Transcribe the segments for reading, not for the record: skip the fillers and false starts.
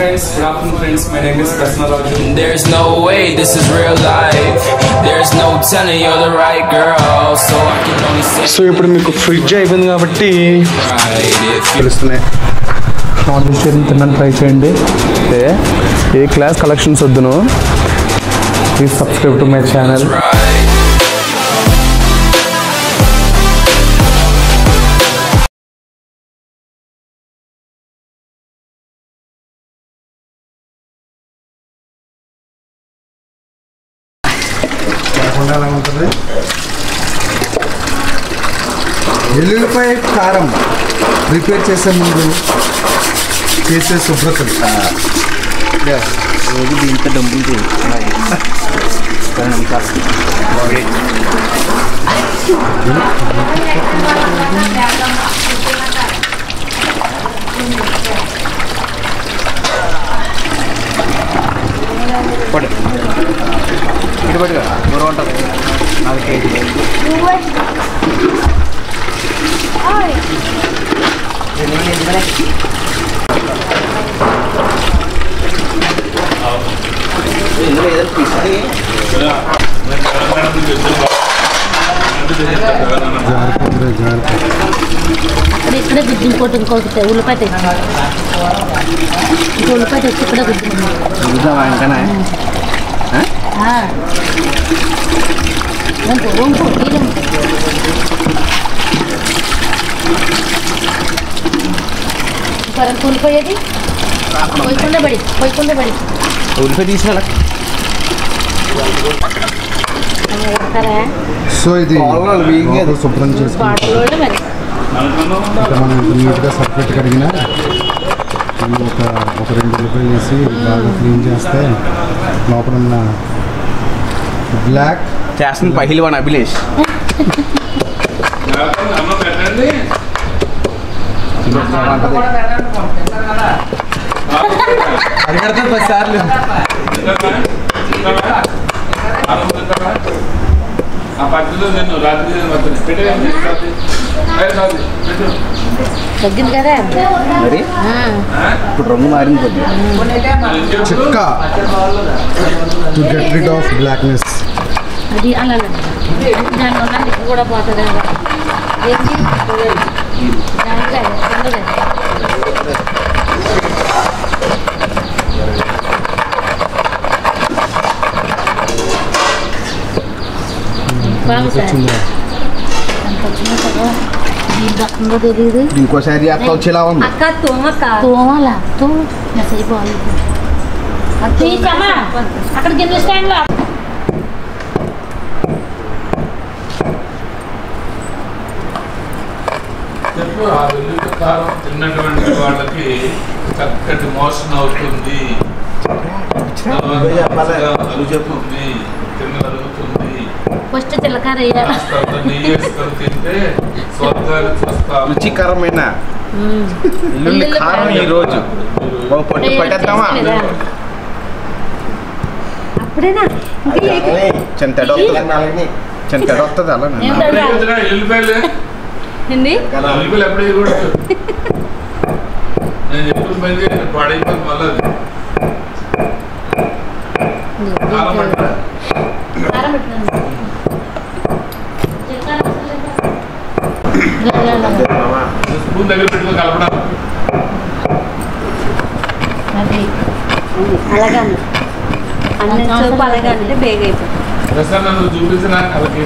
friends, good afternoon friends. My name is Krishna Raju. There's no way this is real life. There's no telling you're the right girl. So I can only say. So ఇప్పుడు మీకు fridge అయిపోయింది కాబట్టి తెలుస్తున్నాయి. Online తిన్నాను try చేయండి. ఏ class collections వద్దును. Please subscribe to my channel. ఎలా ఉంటుంది ఎల్లుల్లిపాయ కారం ప్రిపేర్ చేసే ముందు చేసే శుభ్రతలు రోజు దీంతో డబ్బులు ఇటుబడిగా దూరం ఉంటుంది 4 కేజీలు ఇందులో ఏదో తీసుకోండి. ఇక్కడే గుడ్డు ఇంకోటి ఉల్లిపాయ తెచ్చి ఉల్లిపాయ తెచ్చి ఇక్కడే గుడ్డు చూద్దామా ఇంకానా ఉల్లిపోయేది పోయకుండా పడి ఉల్లిపాయ తీసుకురా. సో ఇది శుభ్రం చేసుకుంటాం. మనం నీట్గా సపరేట్ కడిగిన ఒక 2 ఉల్లిపాయలు వేసి బాగా క్లీన్ చేస్తే లోపల ఉన్న బ్లాక్ చేస్తుంది పహిల్వాన్ అభిలేష్. అడిగడతాను 10 సార్లు. తగ్గింది కదా మరి ఇప్పుడు రంగు మారింది కొద్దిగా. చిక్క to get rid of blackness. అది అలా దానివల్ల నిప్పు కూడా పోతుంది. తెలియదు. ఇంకోసారి అట్లా వచ్చేలా ఉంది. తోమాలా మెసేజ్ పోవాలి. అక్కడ గిన్నె స్టాండ్ లో చెప్పు. ఆ వెల్లుల్లి కారం తిన్నటువంటి వాళ్ళకి చక్కటి మోషన్ అవుతుంది, అలుగుతుంది, తినగలుగుతుంది. ఫస్ట్ చిలకార నెయ్యి వేసుకొని తింటే స్వర్గాలు చూస్తాము. రుచికరమైన వెల్లుల్లి కారం ఈ రోజు పట్టేద్దామా? అప్పుడేనా చెంతడ వస్తుంది అలా ఎల్లిపాయలు ఎల్లిపాయలు ఎప్పుడే కూడా నేను ఎప్పుడు పని పాడైపోతుంది. మళ్ళీ స్పూన్ దగ్గర పెట్టుకుని కలపడం. అలాగండి అన్ని చూపు అలాగంటే బేగ అయిపోతుంది. ప్రసాద్ నన్ను చూపించిన అలాగే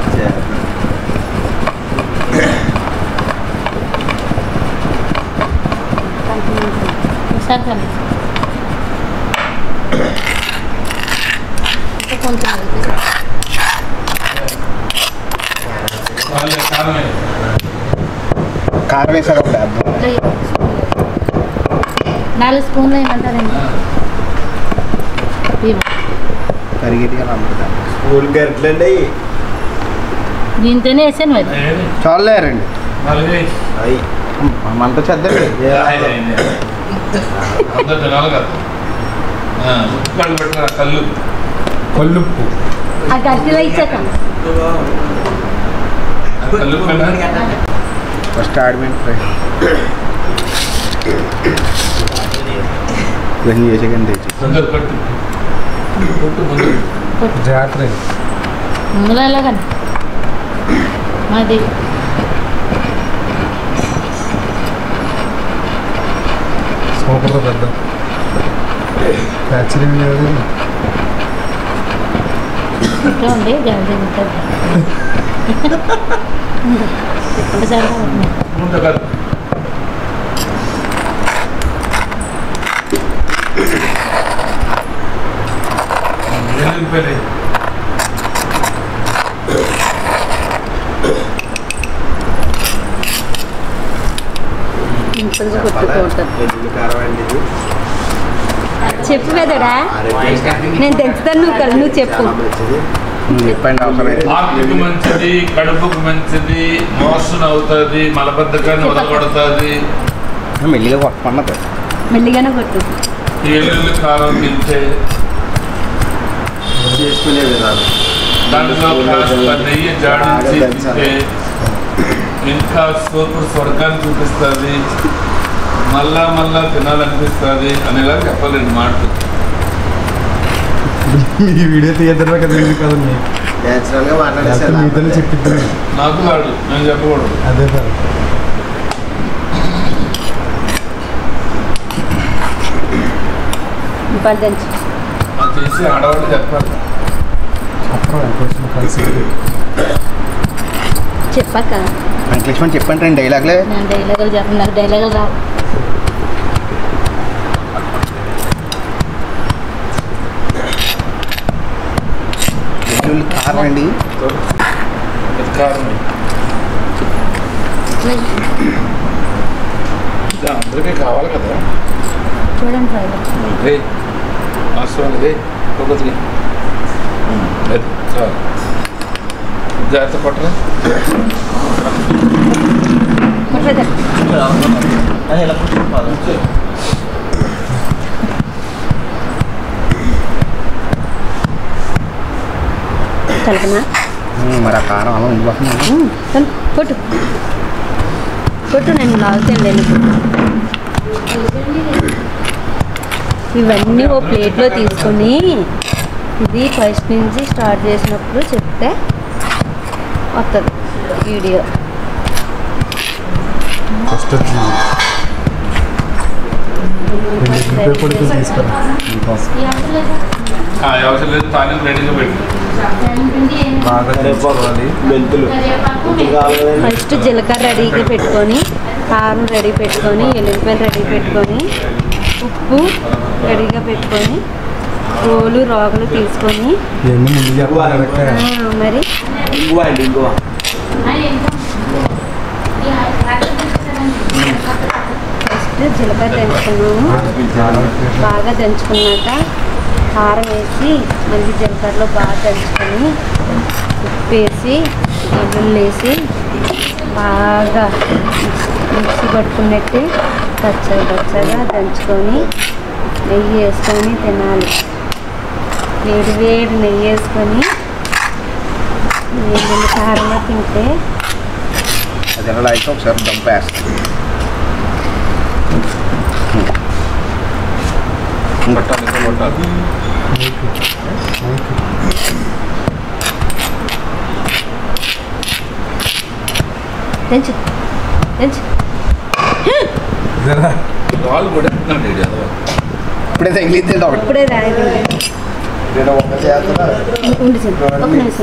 కారం వేసారు. 4 స్పూన్లు ఏమంటారండి కరిగేటిగా అమ్ముతాను. స్కూల్ గట్లండి దీంతోనే వేసాను మరి. చాలేరండి మంట చెద్దండి. కల్లుప్పు ఆ గట్టిలో ఇచ్చాక ఫస్ట్ ఆడిమెంట్ ఫ్రై ఇవన్నీ చేసేకండి తెచ్చి తొందర కట్టు కొట్టు ముందు జాగ్రత్త ముందులో ఎలాగని మాది సూపర్గా పెద్ద యాక్చువల్లీ లేదు ఇంట్లో ఉండి జల్దీ ఉంటుంది ఇప్పుడు సరే ముందు కట్టు వెళ్ళిపోయి ఇంట్లో కొట్టుకుంటుంది కారం అండి ఇది చెప్పు మెదడా నేను తెంచుతాను నువ్వు చెప్పు నువ్వు చెప్పండి అవసరం అయితే ఆర్టికి మంచిది కడుపుకు మంచిది మోషన్ అవుతుంది మలబద్ధకాన్ని వదలగొడుతుంది మెల్లిగా కొట్టమన్నది మెల్లిగానే కొట్టు ఎల్లుల్లి కారం తింటే చేసుకునే విధానం దాంట్లో కాస్త నెయ్యి జాడించి తింటే ఇంకా స్వర్గాన్ని చూపిస్తుంది మళ్ళా మళ్ళా తినాలనిపిస్తుంది అనేలా చెప్పలేండి మాటలు ఈ వీడియో తీయద్దరా కదా కదండి న్యాచురల్గా మీతోనే మాట్లాడేసి చెప్పిద్దాం నాకు కాదు నేను చెప్పకూడదు అదే సార్ ఇప్పుడు దంచు అది చేసి ఆడవాళ్ళు చెప్పాలి అప్పుడు కొంచెం కలిసి చెప్పాక వెంకటేశ్వరం చెప్పండి రెండు డైలాగ్లే నేను డైలాగులు చెప్పను నాకు డైలాగులు రావు వెల్లుల్లి కారం అండి కారం అందరికీ కావాలి కదా చూడండి సార్ రే ఆశ్రమం రే ఒకటి చాలు జాగ్రత్త పట్టరా కలపనా మరి ఆ కారం అలా ఉండిపోతుంది కొట్టు కొట్టు నేను లాగుతాను ఇవన్నీ ఓ ప్లేట్లో తీసుకొని ఇది ఫస్ట్ నుంచి స్టార్ట్ చేసినప్పుడు చెప్తే వస్తుంది వీడియో ఫస్ట్ వచ్చి పేపర్తో తీసుకురా అవసరం లేదు తాలింపు రెడీగా పెట్టు బాగా తెలుసుకోవాలి మెంతులు ఫస్ట్ జీలకర్ర రెడీగా పెట్టుకొని కారం రెడీ పెట్టుకొని ఎల్లుల్లిపాయలు రెడీ పెట్టుకొని ఉప్పు రెడీగా పెట్టుకొని రోగులు తీసుకొని ఇవన్నీ ముందు చెప్పాలి మరి ఫస్ట్ జీలకర్ర దంచుకున్నాము బాగా దంచుకున్నాక కారం వేసి మళ్ళీ జీలకర్రలో బాగా దంచుకొని ఉప్పు వేసి వెల్లుల్లి వేసి బాగా మిక్సీ పట్టుకున్నట్టు పచ్చగా దంచుకొని నెయ్యి వేసుకొని తినాలి వేడి వేడి నెయ్యి వేసుకొని వెల్లుల్లి కారంలో తింటే అది ఎలా అయితే ఒకసారి దంపేస్తాను పట్టాలి దంచు దంచు వాళ్ళు కూడా ఎత్తున్నాడు అదో ఇప్పుడే తగిలిద్ది ఒకటి ఇప్పుడే రాయదు నేను ఒక చేస్తున్నా ఉండి ఒక నిమిషం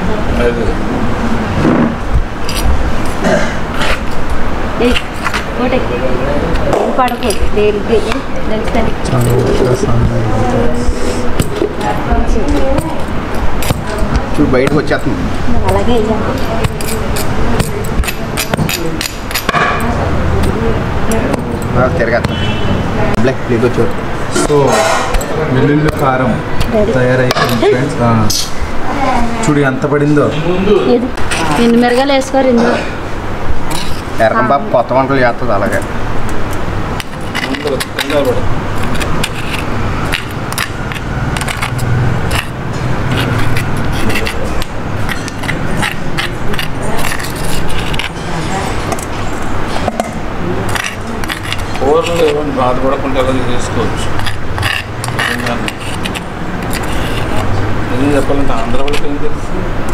కోటే ఏం పడకు దేనికి దంచుతాను చూడు బయటకు వచ్చేస్తుంది అలాగే వేయాలి తిరగేస్తాను బ్లాక్ ప్లేట్ వచ్చాడు సో వెల్లుల్లి కారం తయారైపోయింది ఫ్రెండ్స్ చూడు ఎంత పడిందో ముందు ఇది ఎన్ని మిరగాలు వేసుకోరు ఇందులో ఎరకం బాబు కొత్త వంటలు చేస్తుంది అలాగే ముందు కింద పడు కూరలు ఏమైనా బాధపడకుండా అలా చేసుకోవచ్చు ఏం చెప్పాలంటే ఆంధ్ర వాళ్ళకి ఏం తెలుసు?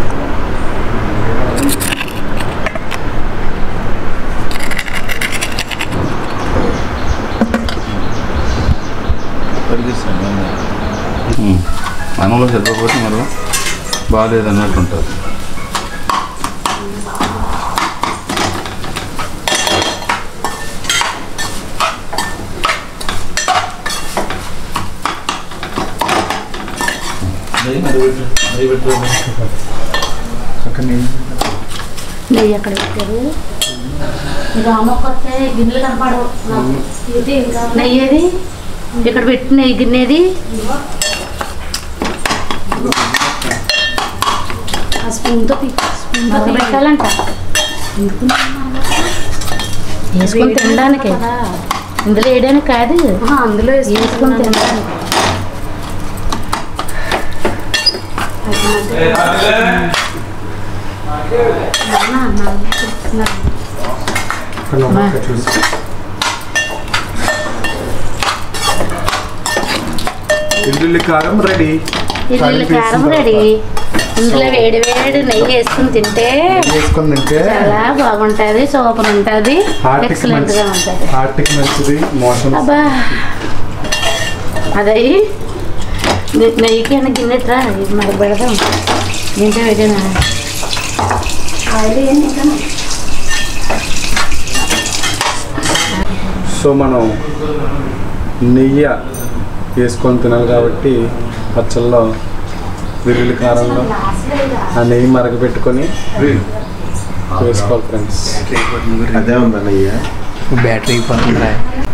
అన్నంలో సరిపోతే మరి బాగాలేదు అన్నట్టు ఉంటుంది. నెయ్యి అక్కడ పెట్టారు. రామొక్కొస్తే గిన్నెలు కనపడవు. నెయ్యి ఏది ఇక్కడ పెట్టి నెయ్యి గిన్నెది స్పూన్తో పెట్టాలంట. వేసుకొని తినడానికి, ఇందులో వేయడానికి కాదు, అందులో వేసుకొని తినడానికి. వెల్లుల్లి కారం రెడీ. ఇందులో వేడి వేడి నెయ్యి వేసుకుని తింటే చాలా బాగుంటది, సూపర్ ఉంటది, ఎక్సలెంట్ గా ఉంటది. హార్ట్కి మంచిది, మోషన్. అబ్బా అదే నెయ్యికి అన్న గిన్నెట్రా మరి పెడదాం. దీంట్లో వేడినా సో మనం నెయ్యి వేసుకొని తినాలి కాబట్టి పచ్చళ్ళలో వెల్లుల్లి కారంలో ఆ నెయ్యి మరగపెట్టుకొని వేసుకోవాలి ఫ్రెండ్స్. అదే ఉందా నెయ్యి? బ్యాటరీ అయిపోతుందిరా.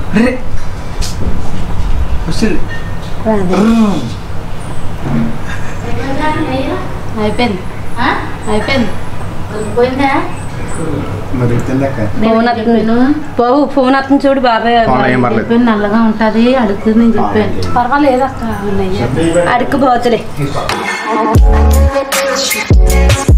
అయిపోయింది అయిపోయింది పోయిందా? మరి తిన్నాక ఫోన్ అతను చూడు బాబాయ్ చెప్పాను నల్లగా ఉంటుంది అడుగుతుంది నేను చెప్పాను. పర్వాలేదు అక్క అడుక్కు పోతులే.